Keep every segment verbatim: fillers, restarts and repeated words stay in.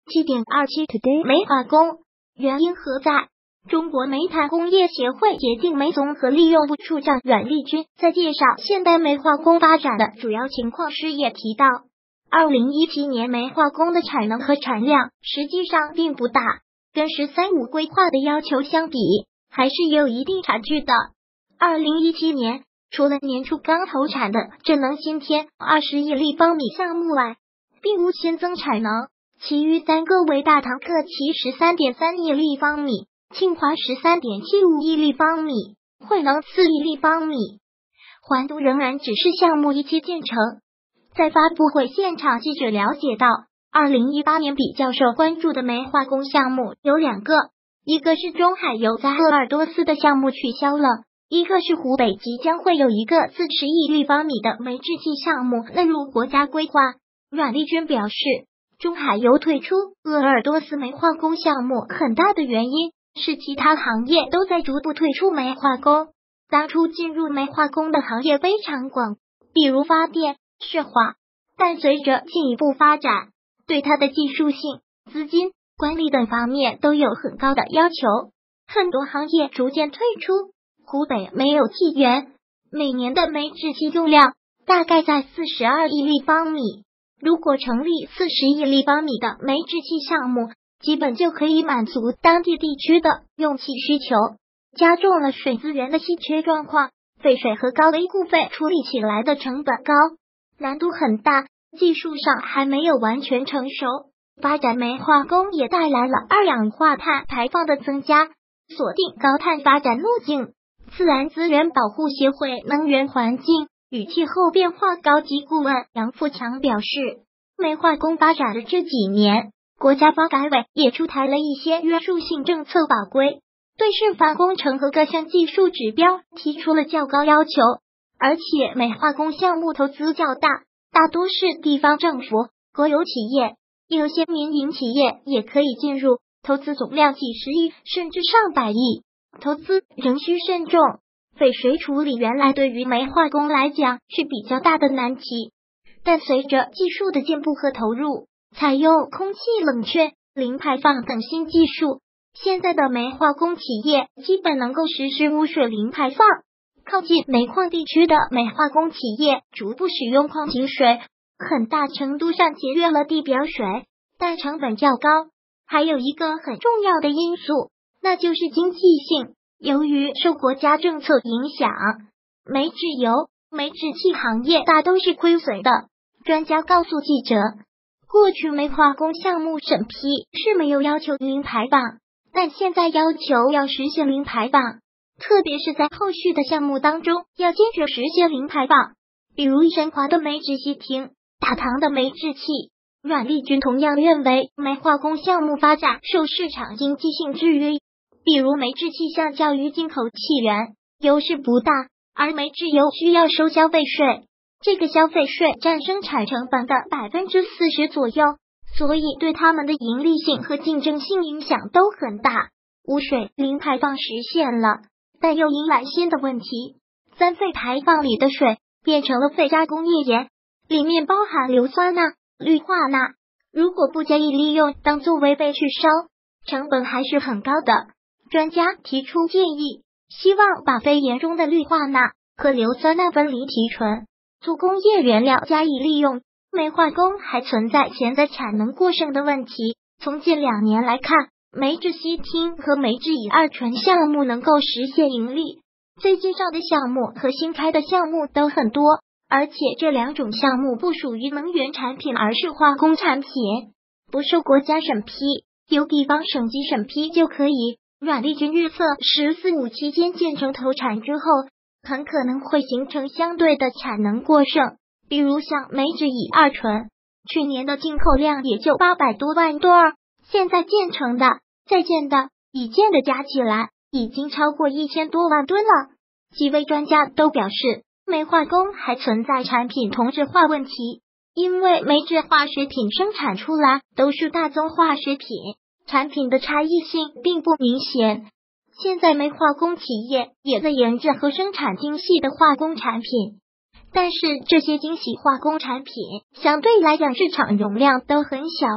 七点二七 Today 煤化工原因何在？中国煤炭工业协会洁净煤综合利用部处长阮立军在介绍现代煤化工发展的主要情况时也提到，二零一七年煤化工的产能和产量实际上并不大，跟“十三五”规划的要求相比，还是有一定差距的。二零一七年，除了年初刚投产的振能新天二十亿立方米项目外，并无新增产能，其余三个为大唐各其 十三点三亿立方米，庆华 十三点七五亿立方米，汇能四亿立方米。环都仍然只是项目一期建成。在发布会现场，记者了解到，二零一八年比较受关注的煤化工项目有两个，一个是中海油在鄂尔多斯的项目取消了，一个是湖北即将会有一个四十亿立方米的煤制气项目纳入国家规划。阮立军表示，中海油退出鄂尔多斯煤化工项目很大的原因是其他行业都在逐步退出煤化工。当初进入煤化工的行业非常广，比如发电、石化，但随着进一步发展，对它的技术性、资金、管理等方面都有很高的要求，很多行业逐渐退出。湖北没有气源，每年的煤制气用量大概在四十二亿立方米。如果成立四十亿立方米的煤制气项目，基本就可以满足当地地区的用气需求，加重了水资源的稀缺状况。废水和高维护费处理起来的成本高，难度很大，技术上还没有完全成熟。发展煤化工也带来了二氧化碳排放的增加，锁定高碳发展路径。自然资源保护协会能源环境与气候变化高级顾问杨富强表示，煤化工发展的这几年，国家发改委也出台了一些约束性政策法规，对示范工程和各项技术指标提出了较高要求，而且煤化工项目投资较大，大多是地方政府、国有企业，有些民营企业也可以进入，投资总量几十亿甚至上百亿，投资仍需慎重。废水处理原来对于煤化工来讲是比较大的难题，但随着技术的进步和投入，采用空气冷却、零排放等新技术，现在的煤化工企业基本能够实施污水零排放。靠近煤矿地区的煤化工企业逐步使用矿井水，很大程度上节约了地表水，但成本较高。还有一个很重要的因素，那就是经济性。由于受国家政策影响，煤制油、煤制气行业大都是亏损的。专家告诉记者，过去煤化工项目审批是没有要求零排放，但现在要求要实现零排放，特别是在后续的项目当中要坚决实现零排放。比如申华的煤制气厅、大唐的煤制气。阮立军同样认为，煤化工项目发展受市场经济性制约，比如煤制气相较于进口气源优势不大，而煤制油需要收消费税，这个消费税占生产成本的 百分之四十 左右，所以对他们的盈利性和竞争性影响都很大。污水零排放实现了，但又迎来新的问题，三废排放里的水变成了废加工业盐，里面包含硫酸钠、氯化钠，如果不加以利用当作为备去烧，成本还是很高的。专家提出建议，希望把废盐中的氯化钠和硫酸钠分离提纯，做工业原料加以利用。煤化工还存在潜在产能过剩的问题，从近两年来看，煤制烯烃和煤制乙二醇项目能够实现盈利，最近上的项目和新开的项目都很多，而且这两种项目不属于能源产品，而是化工产品，不受国家审批，由地方省级审批就可以。阮立军预测，十四五期间建成投产之后，很可能会形成相对的产能过剩，比如像煤制乙二醇，去年的进口量也就八百多万吨，现在建成的、在建的、已建的加起来，已经超过一千多万吨了。几位专家都表示，煤化工还存在产品同质化问题，因为煤制化学品生产出来都是大宗化学品，产品的差异性并不明显。现在煤化工企业也在研制和生产精细的化工产品，但是这些精细化工产品相对来讲市场容量都很小，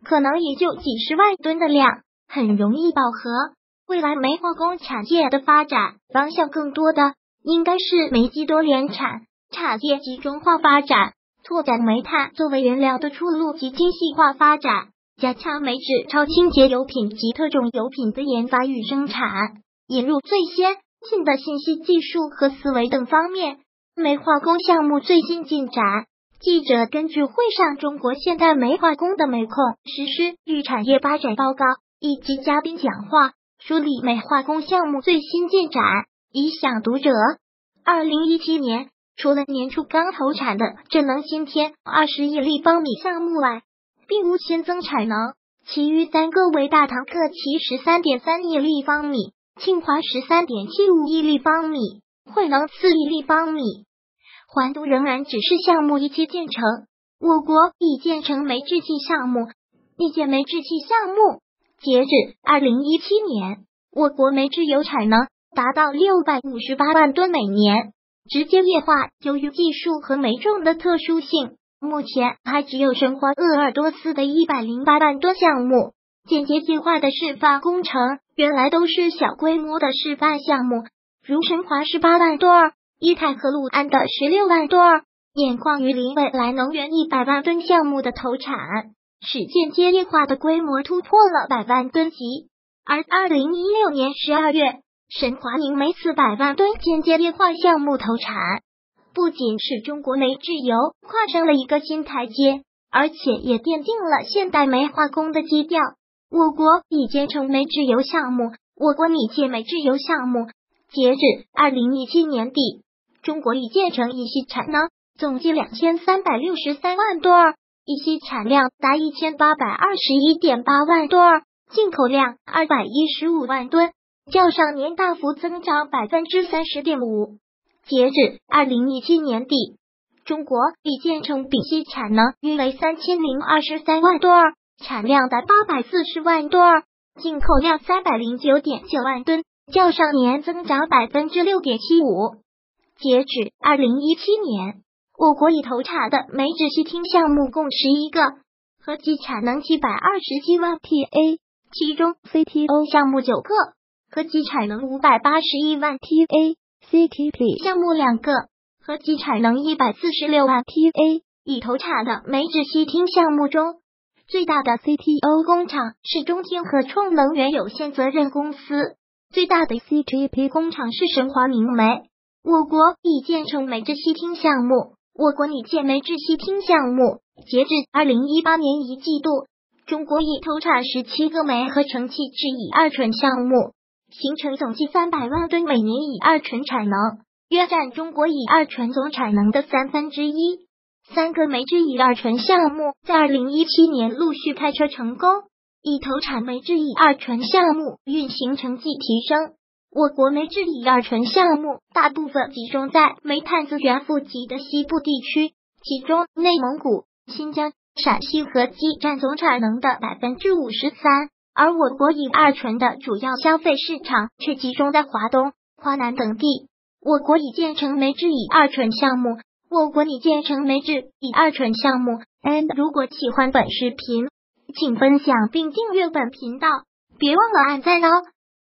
可能也就几十万吨的量，很容易饱和。未来煤化工产业的发展方向更多的应该是煤机多联产、产业集中化发展，拓展煤炭作为原料的出路及精细化发展，加强煤制超清洁油品及特种油品的研发与生产，引入最先进的信息技术和思维等方面。煤化工项目最新进展，记者根据会上中国现代煤化工的煤控实施与产业发展报告以及嘉宾讲话，梳理煤化工项目最新进展，以享读者。二零一七年，除了年初刚投产的振能新天二十亿立方米项目外，并无新增产能，其余三个为大唐特旗十三点三亿立方米、庆华十三点七五亿立方米、汇能四亿立方米。环都仍然只是项目一期建成，我国已建成煤制气项目、密建煤制气项目。截止二零一七年，我国煤制油产能达到六百五十八万吨每年。直接液化由于技术和煤重的特殊性，目前还只有申花鄂尔多斯的一百零八万吨项目。间接液化的示范工程原来都是小规模的示范项目，如申华十八万吨，伊泰和陆安的十六万吨，眼眶榆林未来能源一百万吨项目的投产，使间接液化的规模突破了百万吨级。而二零一六年十二月，神华宁煤四百万吨间接液化项目投产，不仅使中国煤制油跨上了一个新台阶，而且也奠定了现代煤化工的基调。我国已建成煤制油项目，我国拟建煤制油项目。截止二零一七年底，中国已建成乙烯产能总计两千三百六十三万吨，乙烯产量达一千八百二十一点八万吨，进口量二百一十五万吨，较上年大幅增长百分之三十点五。截止二零一七年底，中国已建成丙烯产能约为三千零二十三万吨，产量达八百四十万吨，进口量三百零九点九万吨，较上年增长百分之六点七五。截止二零一七年，我国已投产的煤制气厅项目共十一个，合计产能七百二十七万 T A， 其中 C T O 项目九个，合计产能五百八十一万 T A，C T P 项目两个，合计产能一百四十六万 T A。 已投产的煤制气厅项目中，最大的 C T O 工厂是中天合创能源有限责任公司，最大的 C T P 工厂是神华宁煤。我国已建成煤制气厅项目，我国拟建煤制气厅项目。截至二零一八年一季度，中国已投产十七个煤合成气制乙二醇项目，形成总计三百万吨每年乙二醇产能，约占中国乙二醇总产能的三分之一。三个煤制乙二醇项目在二零一七年陆续开车成功，已投产煤制乙二醇项目运行成绩提升。我国煤制乙二醇项目大部分集中在煤炭资源富集的西部地区，其中内蒙古、新疆、陕西合计占总产能的百分之五十三，而我国乙二醇的主要消费市场却集中在华东、华南等地。我国已建成煤制乙二醇项目，我国拟建成煤制乙二醇项目。And 如果喜欢本视频，请分享并订阅本频道，别忘了按赞哦。